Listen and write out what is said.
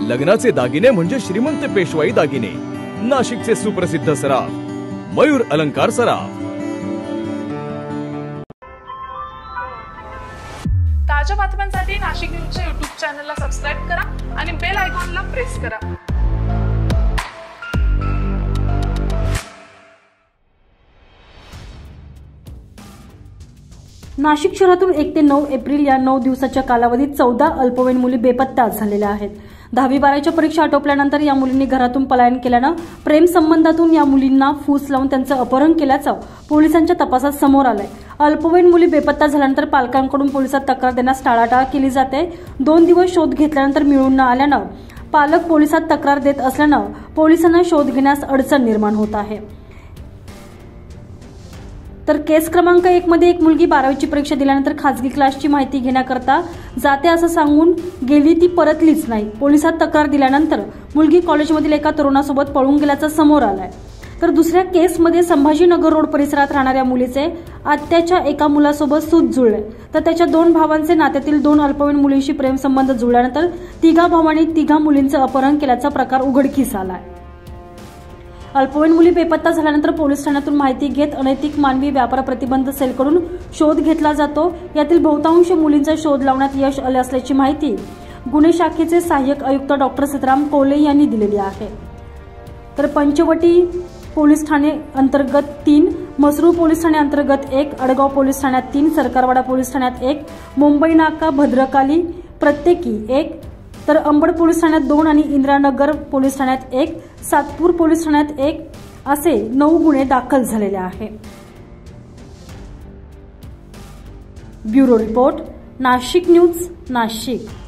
लग्नाचे दागिने म्हणजे श्रीमंत पेशवाई दागिने, नाशिकचे सुप्रसिद्ध सराफ मयूर अलंकार सराफ। ताज्या बातम्यांसाठी नाशिक न्यूजच्या YouTube चॅनलला सबस्क्राइब करा आणि बेल आयकॉनला प्रेस करा। नाशिक शहरातून 1 ते 9 एप्रिल या 9 दिवसाच्या कालावधीत 14 अल्पवयीन मुली बेपत्ता झालेल्या आहेत। 10वी-12वीच्या परीक्षा आटोपल्यानंतर या मुलींनी घरातून पलायन केल्यानं प्रेम संबंधातून या मुलींना फूस लावून त्यांचं अपहरण केल्याचं पोलिसांच्या तपासात समोर आलंय। अल्पवयीन मुली बेपत्ता झाल्यानंतर पालकांकडून पोलिसात तक्रार देण्यास टाळाटाळ केली जाते। 2 दिवस शोध घेतल्यानंतर मिळून न आल्यानं पालक पोलिसात तक्रार देत असल्यानं पोलिसांना शोध घेण्यास अडचण निर्माण होत आहे। तर केस क्रमांक 1 मध्ये एक मुलगी 12वीची परीक्षा दिल्यानंतर खासगी क्लासची माहिती घेण्याकरता जाते असं सांगून गेली, ती परतलीच नाही। पोलिसात तक्रार दिल्यानंतर मुलगी कॉलेजमधील एका तरुणासोबत पळून गेल्याचं समोर आलंय। तर दुसऱ्या केसमध्ये संभाजीनगर रोड परिसरात राहणाऱ्या मुलीचे आत्याच्या एका मुलासोबत सूत जुळले, तर त्याच्या 2 भावांचे नात्यातील 2 अल्पवयीन मुलींशी प्रेमसंबंध जुळल्यानंतर 3 भावांनी 3 मुलींचं अपहरण केल्याचा प्रकार उघडकीस आलाय। अल्पवयीन मुली बेपत्ता झाल्यानंतर पोलीस ठाण्यातून माहिती घेत अनैतिक मानवी व्यापार प्रतिबंध सेलकडून शोध घेतला जातो। यातील बहुतांश मुलींचा शोध लावण्यात यश आले असल्याची माहिती गुन्हे शाखेचे सहाय्यक आयुक्त डॉक्टर सीताराम कोले यांनी दिलेली आहे। तर पंचवटी पोलीस ठाणे अंतर्गत 3, मसरूळ पोलीस ठाणे अंतर्गत 1, अडगाव पोलीस ठाण्यात 3, सरकारवाडा पोलीस ठाण्यात 1, मुंबई नाका भद्रकाली प्रत्येकी 1, तर अंबड पोलीस ठाण्यात 2 आणि इंदिरानगर पोलीस ठाण्यात 1, सातपूर पोलीस ठाण्यात 1 असे 9 गुन्हे दाखल झालेले आहे। Bureau report, Nashik news, Nashik.